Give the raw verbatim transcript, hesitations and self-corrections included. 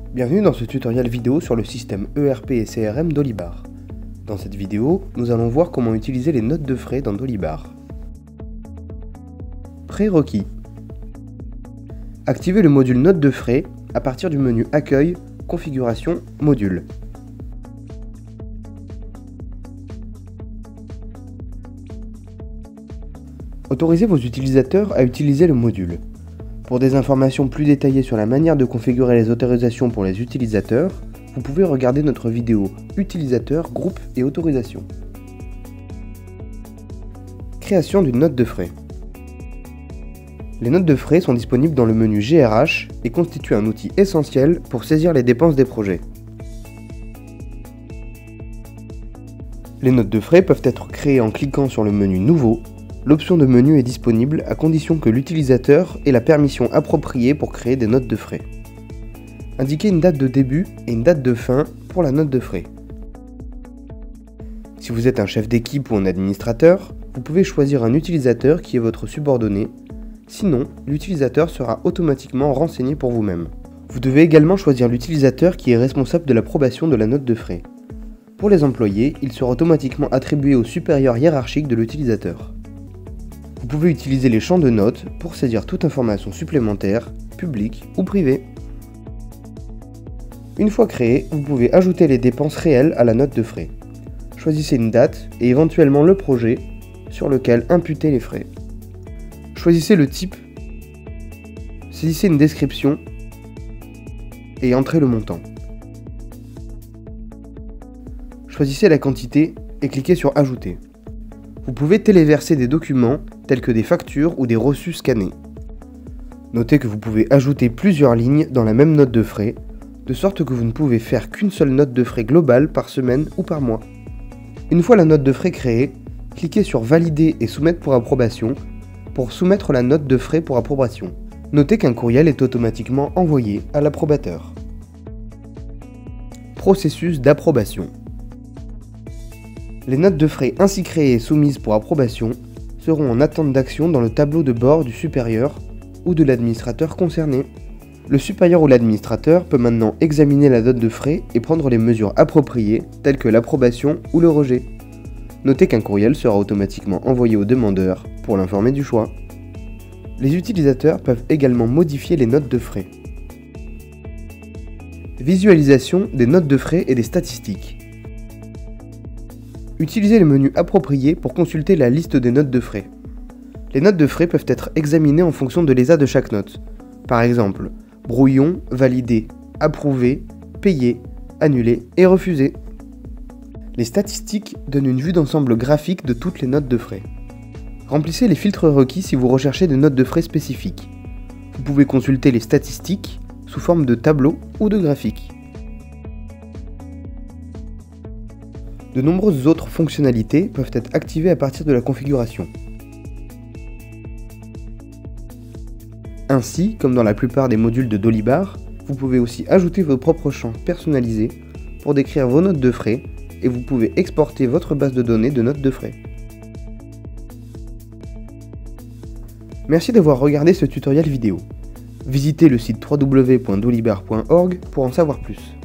Bienvenue dans ce tutoriel vidéo sur le système E R P et C R M d'Olibar. Dans cette vidéo, nous allons voir comment utiliser les notes de frais dans d'Olibar. Prérequis. Activez le module notes de frais à partir du menu Accueil, Configuration, Module. Autorisez vos utilisateurs à utiliser le module. Pour des informations plus détaillées sur la manière de configurer les autorisations pour les utilisateurs, vous pouvez regarder notre vidéo Utilisateurs, groupes et autorisations. Création d'une note de frais. Les notes de frais sont disponibles dans le menu G R H et constituent un outil essentiel pour saisir les dépenses des projets. Les notes de frais peuvent être créées en cliquant sur le menu Nouveau. L'option de menu est disponible à condition que l'utilisateur ait la permission appropriée pour créer des notes de frais. Indiquez une date de début et une date de fin pour la note de frais. Si vous êtes un chef d'équipe ou un administrateur, vous pouvez choisir un utilisateur qui est votre subordonné, sinon l'utilisateur sera automatiquement renseigné pour vous-même. Vous devez également choisir l'utilisateur qui est responsable de l'approbation de la note de frais. Pour les employés, il sera automatiquement attribué au supérieur hiérarchique de l'utilisateur. Vous pouvez utiliser les champs de notes pour saisir toute information supplémentaire, publique ou privée. Une fois créé, vous pouvez ajouter les dépenses réelles à la note de frais. Choisissez une date et éventuellement le projet sur lequel imputer les frais. Choisissez le type, saisissez une description et entrez le montant. Choisissez la quantité et cliquez sur Ajouter. Vous pouvez téléverser des documents tels que des factures ou des reçus scannés. Notez que vous pouvez ajouter plusieurs lignes dans la même note de frais, de sorte que vous ne pouvez faire qu'une seule note de frais globale par semaine ou par mois. Une fois la note de frais créée, cliquez sur Valider et Soumettre pour approbation pour soumettre la note de frais pour approbation. Notez qu'un courriel est automatiquement envoyé à l'approbateur. Processus d'approbation. Les notes de frais ainsi créées et soumises pour approbation seront en attente d'action dans le tableau de bord du supérieur ou de l'administrateur concerné. Le supérieur ou l'administrateur peut maintenant examiner la note de frais et prendre les mesures appropriées telles que l'approbation ou le rejet. Notez qu'un courriel sera automatiquement envoyé au demandeur pour l'informer du choix. Les utilisateurs peuvent également modifier les notes de frais. Visualisation des notes de frais et des statistiques. Utilisez le menu approprié pour consulter la liste des notes de frais. Les notes de frais peuvent être examinées en fonction de l'état de chaque note. Par exemple, brouillon, validé, approuvé, payé, annulé et refusé. Les statistiques donnent une vue d'ensemble graphique de toutes les notes de frais. Remplissez les filtres requis si vous recherchez des notes de frais spécifiques. Vous pouvez consulter les statistiques sous forme de tableau ou de graphique. De nombreuses autres fonctionnalités peuvent être activées à partir de la configuration. Ainsi, comme dans la plupart des modules de d'Olibar, vous pouvez aussi ajouter vos propres champs personnalisés pour décrire vos notes de frais et vous pouvez exporter votre base de données de notes de frais. Merci d'avoir regardé ce tutoriel vidéo. Visitez le site w w w point dolibar point org pour en savoir plus.